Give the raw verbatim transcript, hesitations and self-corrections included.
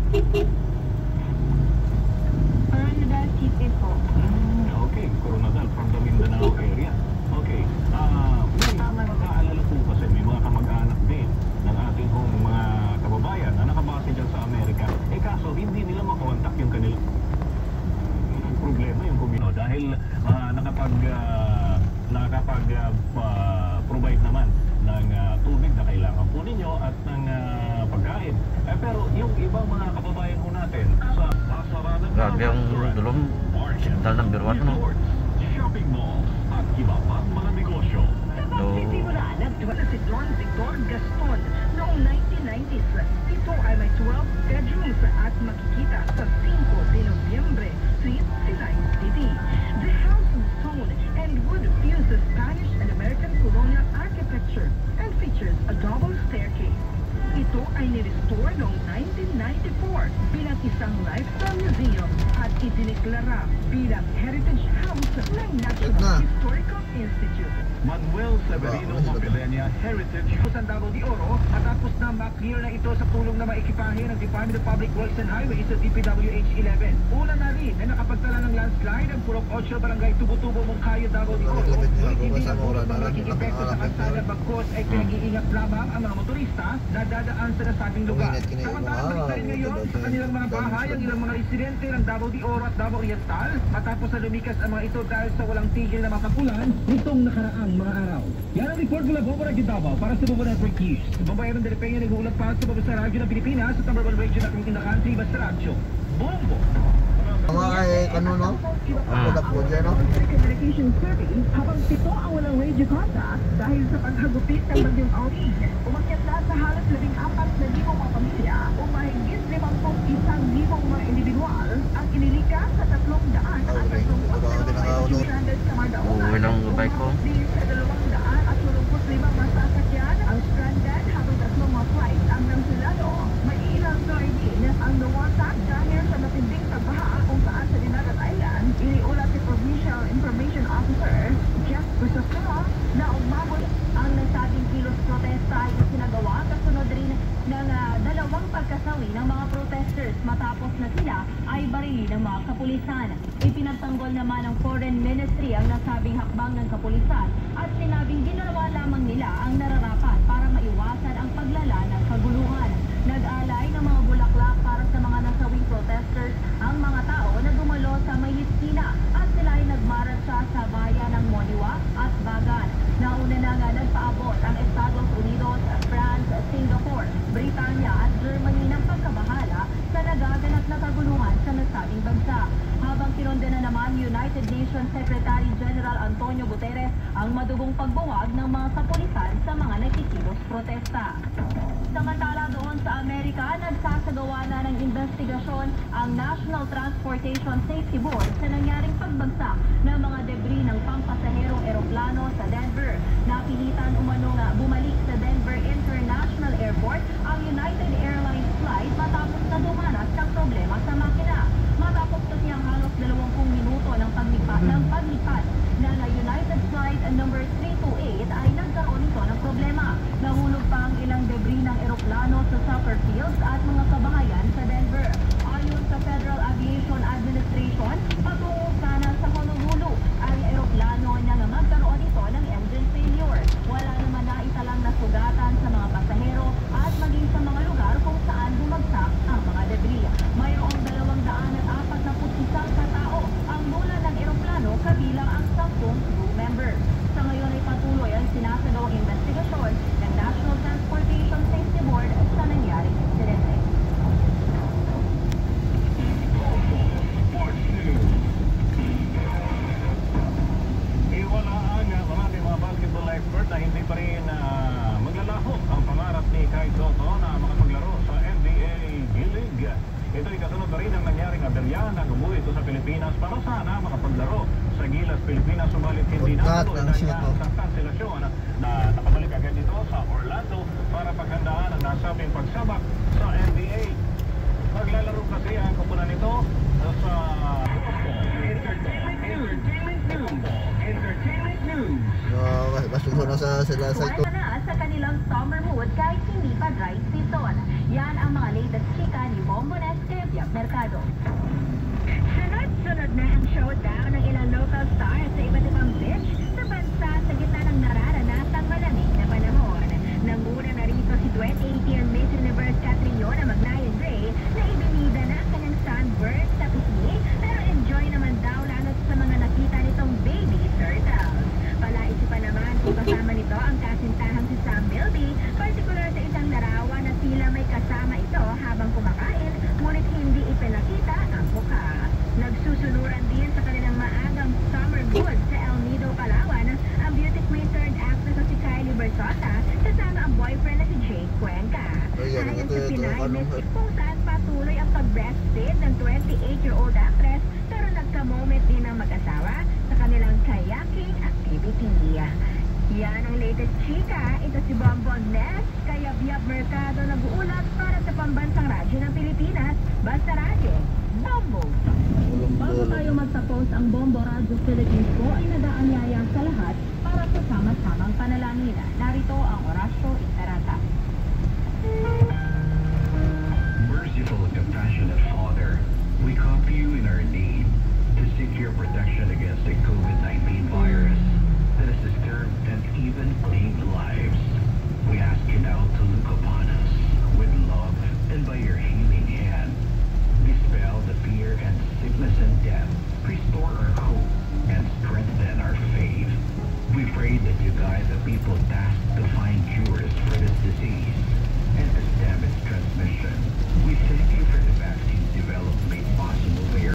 Coronadal City po. Hmm, okay, Coronadal from the Mindanao area. Okay. Ah, may mga nakaalala po kasi may mga kamag-anak din ng ating hong mga kababayan na nakabase dyan sa Amerika. Eh kaso hindi nila makontak yung kanila. Ang problema yung kumino dahil ah, nakapag ah, nakakapag ah, pa- provide naman ng ah, tubig na kailangan po ninyo at ng ah, pagkain. Eh, pero yung ibang mga kababayan po natin sa Pasaranan, Grabe ang dulong hospital number one, no? shopping mall at iba pang mga negosyo. So, Nagsisimula nagduwala si Don Victor Gaston noong nineteen nineties. Ito ay may twelve bedrooms at makikita sa five de Noviembre Street, Silay City. The house is stone and wood fuses Spanish and American colonial architecture and features a double staircase. Ito ay nirestore noong nineteen ninety-four bilang isang lifestyle museum at idineklara bilang Heritage House ng National Historical Institute. Manuel Severino Mobilenia Heritage San Davao de Oro matapos na ma-clear na ito sa tulong na maikipahe ng Department of Public Works and Highways sa D P W H eleven. Una na rin na nakapagtala ng landslide ang Purok eight Barangay Tubutubo, Moncayo, Davao de Oro. Ngunit hindi na po ang magiging epekto sa kalsada bagkos ay pinag-iingat lamang ang mga motorista na dadaan sa nasabing lugar. Samantala balik na rin ngayon sa kanilang mga bahay ang ilang mga residente ng Davao de Oro at Davao Oriental matapos na lumikas ang mga ito dahil sa walang tigil na makapulan nitong nakaraang mga araw. Yan ang report mula Bomba Davao para sa Bomba Network News. Babayaran de Repenya nag-uulat pa sa Babasa Radyo ng Pilipinas sa number one radio natin in the country, Basta Radyo. Bombo! Mga kay kanuno? Pagkat po dyan, no? Communication Service habang pito ang walang radio contact dahil sa paghagupit ng bagyong Alvin. Umakyat na sa halos labing apat na libong mga pamilya o mahigit limangpong isang libong mga individual ang inilikas sa tatlong daan at tatlong Uwi uwi ng bike ko. sa dalawang daan at walongput limang mga sasakyan ang stranded habang tatlong mga flight ang nangsulado. May ilang soybean ang nawasak dahil sa matinding pagbaha kung saan sa Dinagat Island. Iniulat si Provincial Information Officer Jeff Crisostoma na umabot ang nasabing kilos protesta ay sinagawa kasunod rin ng uh, dalawang pagkasawi ng mga protesters matapos na sila ay barili ng mga kapulisan. Ipinagtanggol naman ng Foreign Ministry ang nasabing hakbang ng kapulisan at sinabing ginawa lamang nila ang nararapat para maiwasan ang paglala ng kaguluhan. Nag-alay ng mga bulaklak para sa mga nasawing protesters ang mga tao na dumalo sa Mayiskina at sila ay nagmarcha sa bayan ng Moniwa at Bagan. Nauna na nga nagpaabot ang Estados Unidos, France, Singapore, Britanya at Germany ng pagkabahala sa nagaganap na kaguluhan sa nasabing bansa. Habang kinondena naman United Nations Secretary General Antonio Guterres ang madugong pagbuwag ng mga kapulisan sa mga nagkikilos protesta. Samantala doon sa Amerika, nagsasagawa na ng investigasyon ang National Transportation Safety Board sa nangyaring pagbagsak ng mga debris ng pampasaherong eroplano sa Denver. Napilitan umano nga bumalik sa Denver International Airport ang United Airlines flight matapos na dumanas ng problema sa makina. Matapos kasi ang halos dalawampung minuto ng paglipat ng paglipat na na United Flight number three two eight ay nagkaroon ito ng problema. Nahulog pa ang ilang debris ng eroplano sa soccer fields at mga kabahayan sa Denver. Ayon sa Federal Aviation Administration, patungo sana sa Honolulu ang eroplano na nga magkaroon ito ng engine failure. Wala naman na italang nasugatan sa mga pasahero at maging sa mga lugar kung saan bumagsak ang mga debris. Mayroong dalawang daan at apat na putisang katao ang mula ng eroplano kabilang ang sampung crew members. Sa ngayon ay patuloy ang sinasagawang investigasyon ng National Transportation Safety Board sa nangyaring insidente. Iwala ang uh, maraming mga basketball expert na hindi pa rin uh, maglalaho ang pangarap ni Kai Soto na makapaglaro sa N B A G-League. Ito ay kasunod na rin ang nangyaring aberya na umuwi ito sa Pilipinas para sana makapaglaro sa Gilas, Pilipinas. Subalit hindi natuloy dahil na sa kanselasyon na nakabalik agad ito sa Orlando para paghandaan ang nasabing pagsabak sa N B A. Maglalaro kasi ang kupunan nito sa Entertainment News. Entertainment News. Uh, Basuso na sa sila sa ito. Wala na sa kanilang summer mood kahit hindi pa dry season. Yan ang mga latest chika ni Bombo Net Mercado. Sunod-sunod na ang showdown ng ilang local stars sa iba't ibang beach sa bansa sa gitna ng nararanasang malamig na panahon. Nanguna na rito si twenty eighteen Miss Universe Catriona Magnayan Gray na ibinida na ang kanyang sunburn sa pisngi pero enjoy naman daw lalo sa mga nakita nitong baby turtles. Palaisipan naman kung kasama nito ang kasintahang si Sam Milby, particular sa isang larawan na tila may kasama ito habang kumakain ngunit hindi ipinakita ang mukha. Nagsusunuran din sa kanilang maagang summer mood sa El Nido, Palawan ang beauty queen turned actress na si Kylie Berzosa kasama ang boyfriend na si Jake Cuenca. Ayan, Ayon ito, sa ito, Pinay ano, Miss kung saan patuloy ang pag-breastfeed ng twenty-eight-year-old actress pero nagka-moment din ang mag-asawa sa kanilang kayaking activity. Yan ang latest chika. Ito si Bonbon Ness, kaya Biab Mercado nag-uulat para sa pambansang radyo ng Pilipinas. Basta radyo, Bombo! Bago tayo magtapos, ang Bombo Radio Philippines po ay nag-aanyaya sa lahat para sa sama-samang panalangin. Narito ang orasyo